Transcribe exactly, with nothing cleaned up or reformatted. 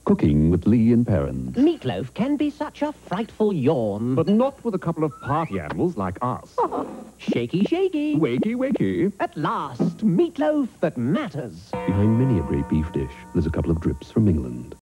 Cooking with Lee and Perrins. Meatloaf can be such a frightful yawn. But not with a couple of party animals like us. Shaky, shaky. Wakey, wakey. At last, meatloaf that matters. Behind many a great beef dish, there's a couple of drips from England.